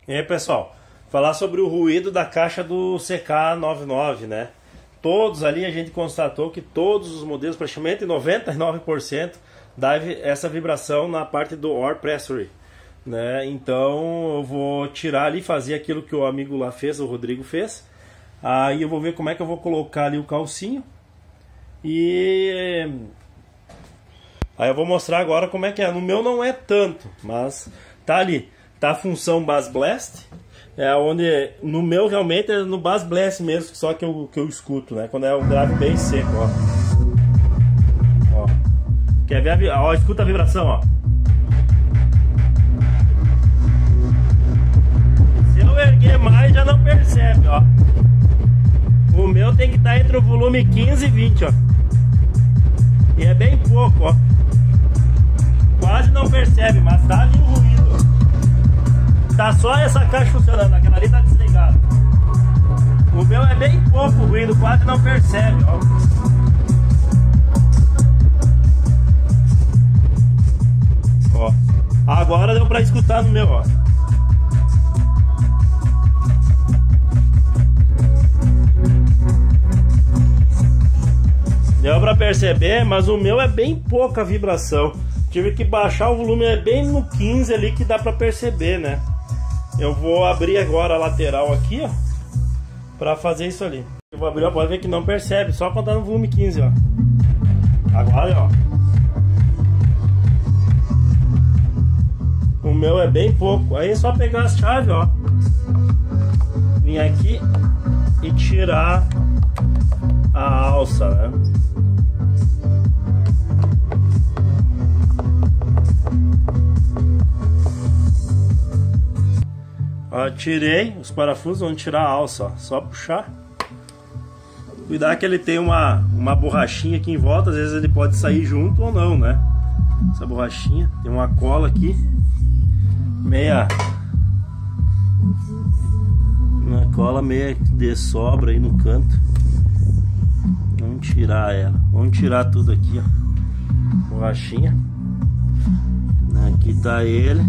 E aí, pessoal, falar sobre o ruído da caixa do CK99, né? Todos ali a gente constatou que todos os modelos, praticamente 99%, dá essa vibração na parte do Ore Pressory, né? Então eu vou tirar ali, fazer aquilo que o amigo lá fez, o Rodrigo fez. Aí eu vou ver como é que eu vou colocar ali o calcinho. E aí eu vou mostrar agora como é que é. No meu não é tanto, mas tá ali. Tá a função Bass Blast, é onde no meu realmente é no Bass Blast mesmo, só que eu escuto, né? Quando é um grave bem seco, ó. Ó. Quer ver? Ó, escuta a vibração, ó. Se eu erguer mais, já não percebe, ó. O meu tem que estar entre o volume 15 e 20, ó. E é bem pouco, ó. Quase não percebe, mas tá ali o ruído, ó. Tá só essa caixa funcionando, aquela ali tá desligada. O meu é bem pouco ruído, quase não percebe, ó. Ó. Agora deu pra escutar no meu, ó. Deu pra perceber, mas o meu é bem pouca vibração. Tive que baixar o volume, é bem no 15 ali que dá pra perceber, né? Eu vou abrir agora a lateral aqui, ó, pra fazer isso ali. Eu vou abrir, ó, pode ver que não percebe, só quando tá no volume 15, ó. Agora, ó. O meu é bem pouco. Aí é só pegar as chaves, ó. Vir aqui e tirar a alça, né? Ó, tirei os parafusos, vamos tirar a alça, ó. Só puxar. Cuidar que ele tem uma borrachinha aqui em volta, às vezes ele pode sair junto ou não, né? Essa borrachinha, tem uma cola aqui, uma cola meia de sobra aí no canto. Vamos tirar ela, vamos tirar tudo aqui, ó. Borrachinha. Aqui tá ele.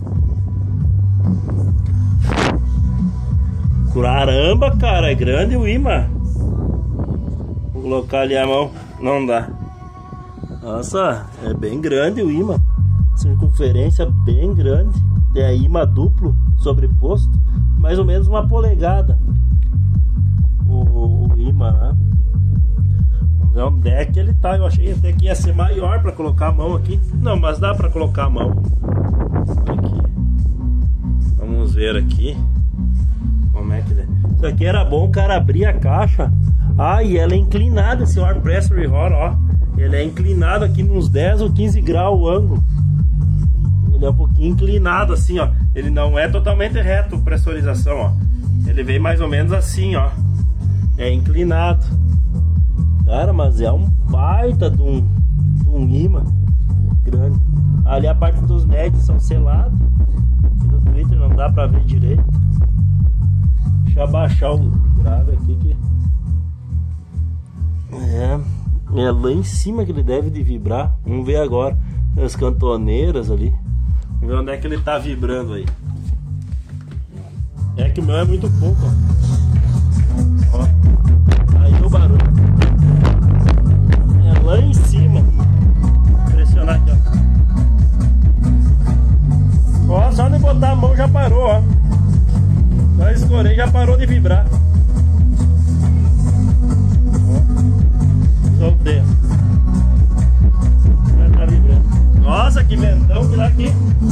Caramba, cara, é grande o imã. Vou colocar ali a mão, não dá. Nossa, é bem grande o imã. Circunferência bem grande. Tem imã duplo sobreposto, mais ou menos 1 polegada. O imã, né? Vamos ver onde é que ele tá. Eu achei até que ia ser maior para colocar a mão aqui. Não, mas dá para colocar a mão aqui. Vamos ver aqui como é que é. Isso aqui era bom o cara abrir a caixa. Ah, e ela é inclinada, esse Ore Pressory Horror, ó. Ele é inclinado aqui nos 10 ou 15 graus o ângulo. Ele é um pouquinho inclinado assim, ó. Ele não é totalmente reto a pressurização, ó. Ele vem mais ou menos assim, ó. É inclinado. Cara, mas é um baita de um imã grande. Ali a parte dos médios são selados. Aqui do Twitter não dá pra ver direito. Deixa eu abaixar o grave aqui que... É lá em cima que ele deve de vibrar. Vamos ver agora as cantoneiras ali. Vamos ver onde é que ele tá vibrando aí. É que o meu é muito pouco, ó. Ó. Aí o barulho. É lá em cima. Vou pressionar aqui, ó. Ó, só de botar a mão já parou, ó. Só escorei, já parou de vibrar. Ó. Soltei. Já tá vibrando. Nossa, que ventão que dá aqui.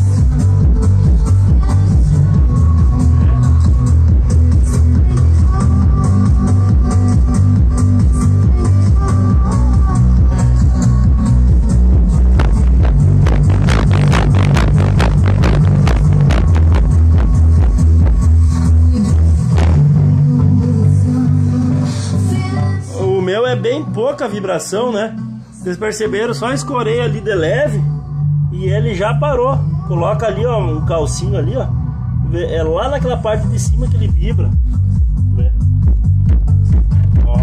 É bem pouca vibração, né? Vocês perceberam? Só escorei ali de leve e ele já parou. Coloca ali, ó, um calcinho ali, ó. É lá naquela parte de cima que ele vibra. Ó.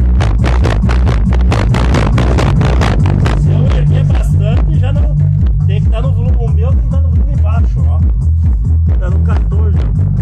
Se eu erguer bastante, já não tem que estar no volume. O meu tem que estar no volume baixo, ó. Tá no 14.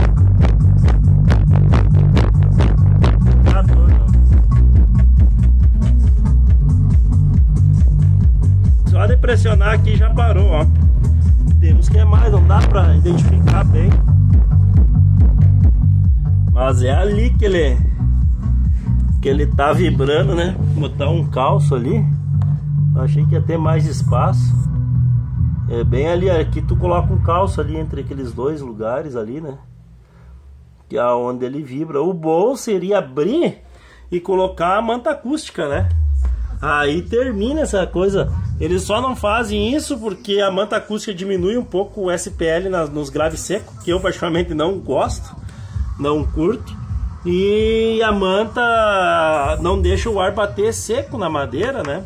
Mas é ali que ele tá vibrando, né? Vou botar um calço ali. Eu achei que ia ter mais espaço. É bem ali, aqui tu coloca um calço ali entre aqueles dois lugares ali, né? Que é onde ele vibra. O bom seria abrir e colocar a manta acústica, né? Aí termina essa coisa. Eles só não fazem isso porque a manta acústica diminui um pouco o SPL nos graves secos, que eu particularmente não gosto, não curto. E a manta não deixa o ar bater seco na madeira, né?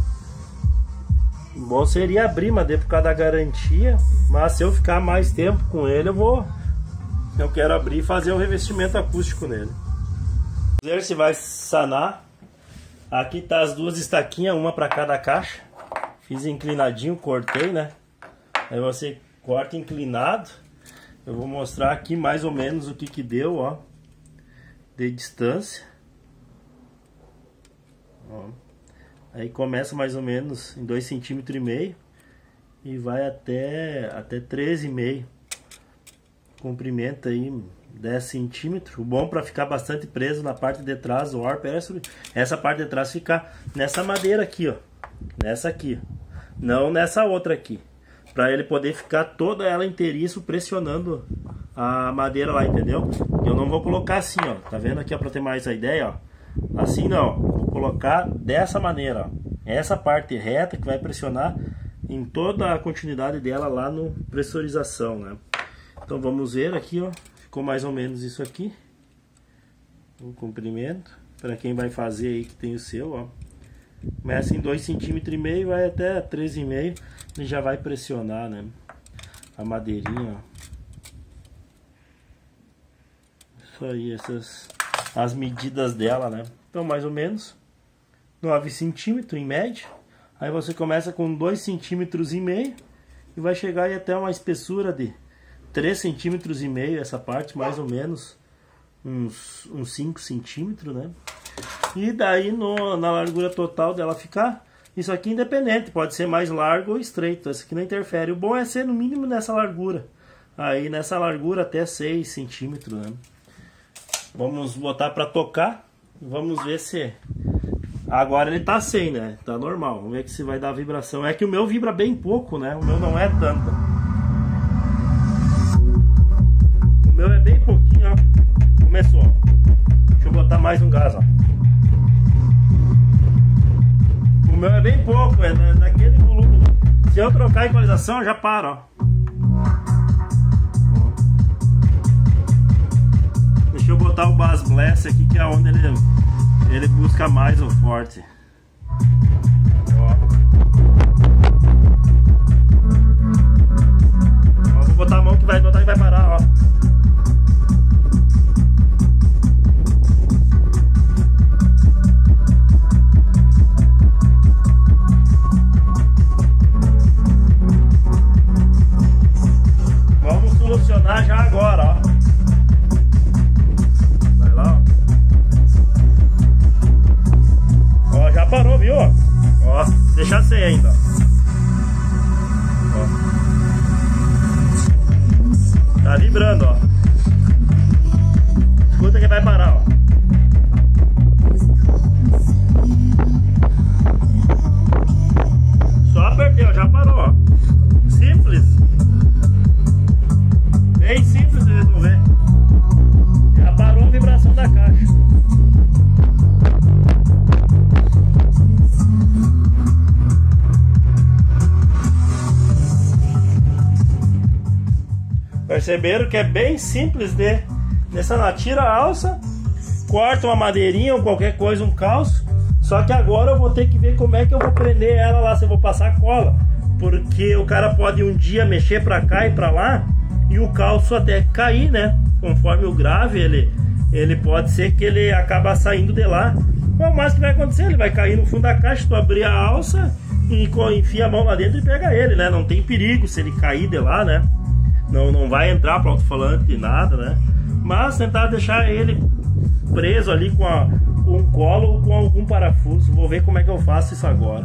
Bom seria abrir madeira por causa da garantia, mas se eu ficar mais tempo com ele, eu quero abrir e fazer o revestimento acústico nele. Vamos ver se vai sanar. Aqui tá as duas estaquinhas, uma para cada caixa. Fiz inclinadinho, cortei, né? Aí você corta inclinado. Eu vou mostrar aqui mais ou menos o que deu, ó, de distância. Ó. Aí começa mais ou menos em 2,5 cm e vai até 13,5 comprimento aí, 10 cm. O bom para ficar bastante preso na parte de trás do ar, essa parte de trás ficar nessa madeira aqui, ó, nessa aqui, não nessa outra aqui, para ele poder ficar toda ela inteiriço pressionando a madeira lá, entendeu? Eu não vou colocar assim, ó, tá vendo aqui, ó, para ter mais a ideia, ó. Assim não, vou colocar dessa maneira, ó. Essa parte reta que vai pressionar em toda a continuidade dela lá no pressurização, né? Então vamos ver aqui, ó, ficou mais ou menos isso aqui, o comprimento, para quem vai fazer aí que tem o seu, ó. Começa em 2,5 cm, vai até 13,5 e já vai pressionar, né, a madeirinha, ó. Isso aí, as medidas dela, né? Então mais ou menos 9 centímetros em média. Aí você começa com 2,5 centímetros e vai chegar aí até uma espessura de 3,5 centímetros essa parte, mais ou menos uns 5 centímetros, né? E daí na largura total dela ficar, isso aqui independente, pode ser mais largo ou estreito, esse aqui não interfere. O bom é ser no mínimo nessa largura. Aí nessa largura até 6 centímetros, né? Vamos botar para tocar. Vamos ver se... Agora ele tá sem, né? Tá normal. Vamos ver se vai dar vibração. É que o meu vibra bem pouco, né? O meu não é tanta. O meu é bem pouquinho, ó. Começou. Deixa eu botar mais um gás, ó. O meu é bem pouco, é naquele volume. Se eu trocar a equalização, já para, ó. Deixa eu botar o Bass Blast aqui, que é onde ele busca mais o forte. Ó. Ó, vou botar a mão que vai botar e vai parar, ó. Vamos solucionar já agora, ó. Já parou, viu? Ó, deixa sem ainda. Ó. Tá vibrando, ó. Escuta que vai parar, ó. Só apertei, ó, já parou, ó. Simples. Bem simples de resolver. Já parou a vibração da caixa. Perceberam que é bem simples de sanar. Tira a alça, corta uma madeirinha ou qualquer coisa, um calço. Só que agora eu vou ter que ver como é que eu vou prender ela lá, se eu vou passar cola. Porque o cara pode um dia mexer pra cá e pra lá e o calço até cair, né? Conforme o grave, ele pode ser que ele acaba saindo de lá. O mais que vai acontecer, ele vai cair no fundo da caixa, tu abrir a alça e enfia a mão lá dentro e pega ele, né? Não tem perigo se ele cair de lá, né? Não vai entrar para o alto-falante nada, né? Mas tentar deixar ele preso ali com um colo ou com algum parafuso. Vou ver como é que eu faço isso agora.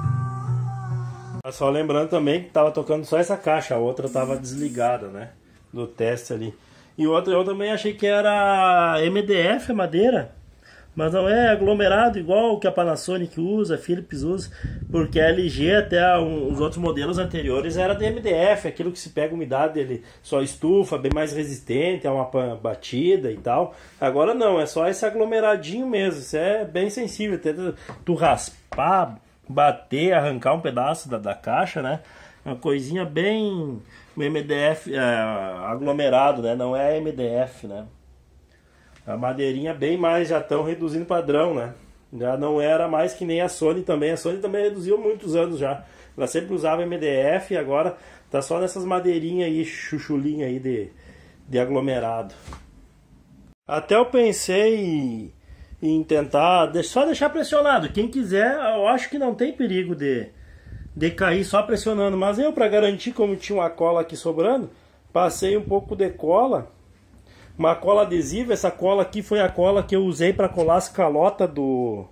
Só lembrando também que estava tocando só essa caixa, a outra estava desligada, né? do teste ali. E outra eu também achei que era MDF a madeira, mas não é aglomerado igual o que a Panasonic usa, a Philips usa, porque a LG até os outros modelos anteriores era de MDF, aquilo que se pega umidade ele só estufa, bem mais resistente, é uma batida e tal. Agora não, é só esse aglomeradinho mesmo, isso é bem sensível, até tu raspar, bater, arrancar um pedaço da caixa, né? Uma coisinha bem MDF aglomerado, né? Não é MDF, né? A madeirinha bem mais, já estão reduzindo padrão, né? Já não era mais que nem a Sony também. A Sony também reduziu muitos anos já. Ela sempre usava MDF e agora tá só nessas madeirinhas aí, chuchulinha aí de aglomerado. Até eu pensei em tentar só deixar pressionado. Quem quiser, eu acho que não tem perigo de cair só pressionando. Mas eu, para garantir, como tinha uma cola aqui sobrando, passei um pouco de cola. Uma cola adesiva. Essa cola aqui foi a cola que eu usei para colar as calotas do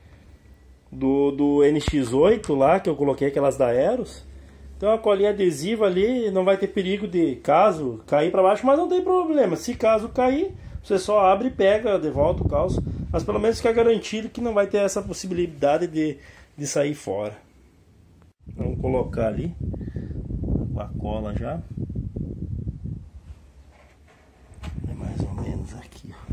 NX8 lá, que eu coloquei aquelas da Eros. Então a colinha adesiva ali, não vai ter perigo de caso cair para baixo, mas não tem problema. Se caso cair, você só abre e pega de volta o calço. Mas pelo menos fica garantido que não vai ter essa possibilidade de sair fora. Vamos colocar ali a cola já. É mais ou menos aqui, ó.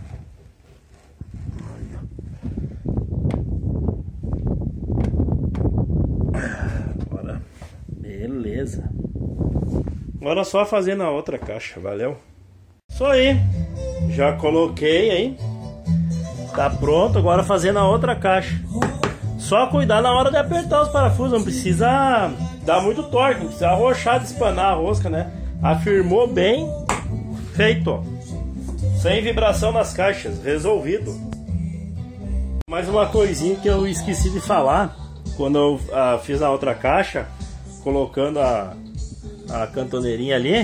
Agora, beleza. Agora é só fazer na outra caixa, valeu? Isso aí. Já coloquei aí. Tá pronto, agora fazer na outra caixa. Só cuidar na hora de apertar os parafusos, não precisa dar muito torque, não precisa arrochar, de espanar a rosca, né? Afirmou bem, feito, ó. Sem vibração nas caixas, resolvido. Mais uma coisinha que eu esqueci de falar, quando eu fiz na outra caixa, colocando a cantoneirinha ali,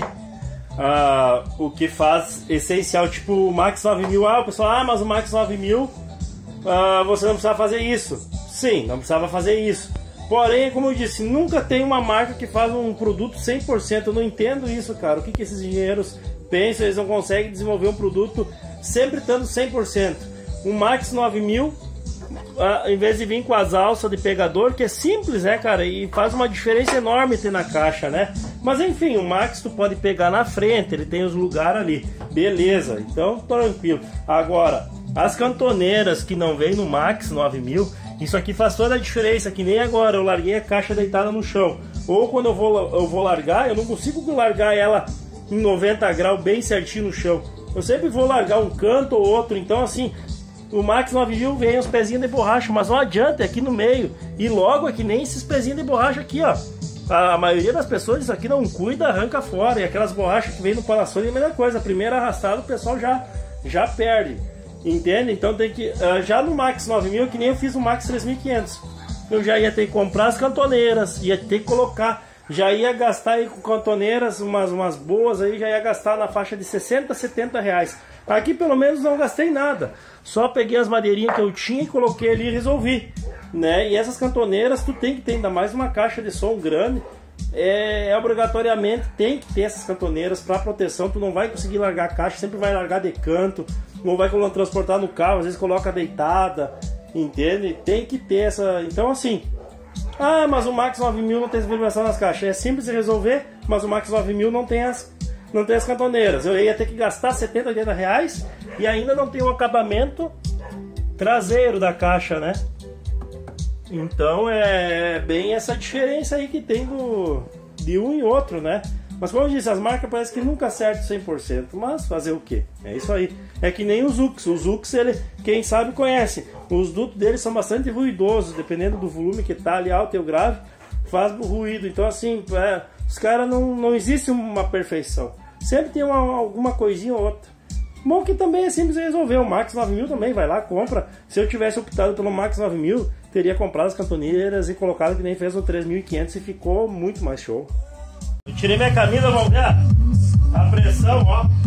o que faz essencial, tipo o Max 9000, o pessoal, mas o Max 9000, você não precisa fazer isso. Sim, não precisava fazer isso. Porém, como eu disse, nunca tem uma marca que faz um produto 100%. Eu não entendo isso, cara. O que esses engenheiros pensam? Eles não conseguem desenvolver um produto sempre estando 100%. O Max 9000, em vez de vir com as alças de pegador, que é simples, né, cara? E faz uma diferença enorme ter na caixa, né? Mas enfim, o Max tu pode pegar na frente, ele tem os lugares ali. Beleza, então tranquilo. Agora, as cantoneiras que não vem no Max 9000, isso aqui faz toda a diferença, que nem agora eu larguei a caixa deitada no chão. Ou quando eu vou largar, eu não consigo largar ela em 90 graus bem certinho no chão. Eu sempre vou largar um canto ou outro, então assim, o Max 9000 vem os pezinhos de borracha, mas não adianta, é aqui no meio. E logo é que nem esses pezinhos de borracha aqui, ó. A maioria das pessoas isso aqui não cuida, arranca fora. E aquelas borrachas que vem no Panasonic é a mesma coisa. A primeira arrastada o pessoal já perde. Entende? Então tem que... já no Max 9000, que nem eu fiz o Max 3500. Eu já ia ter que comprar as cantoneiras, ia ter que colocar... Já ia gastar aí com cantoneiras, umas boas aí, já ia gastar na faixa de 60, 70 reais. Aqui pelo menos não gastei nada. Só peguei as madeirinhas que eu tinha e coloquei ali e resolvi, né? E essas cantoneiras tu tem que ter ainda mais uma caixa de som grande. Obrigatoriamente tem que ter essas cantoneiras para proteção. Tu não vai conseguir largar a caixa, sempre vai largar de canto, não vai transportar no carro, às vezes coloca deitada, entende? Tem que ter essa... Então assim... mas o Max 9000 não tem vibração nas caixas. É simples de resolver, mas o Max 9000 não tem as cantoneiras. Eu ia ter que gastar 70, 80 reais e ainda não tem o acabamento traseiro da caixa, né? Então é bem essa diferença aí que tem de um e outro, né? Mas como eu disse, as marcas parece que nunca acertam 100%, mas fazer o que? É isso aí. É que nem o Zux. O Zux, ele, quem sabe conhece. Os dutos deles são bastante ruidosos, dependendo do volume que tá ali, alto ou grave, faz ruído. Então assim, os caras não existe uma perfeição. Sempre tem alguma coisinha ou outra. Bom que também é simples de resolver. O Max 9000 também, vai lá, compra. Se eu tivesse optado pelo Max 9000, teria comprado as cantoneiras e colocado que nem fez o 3500 e ficou muito mais show. Eu tirei minha camisa, vamos ver a pressão, ó.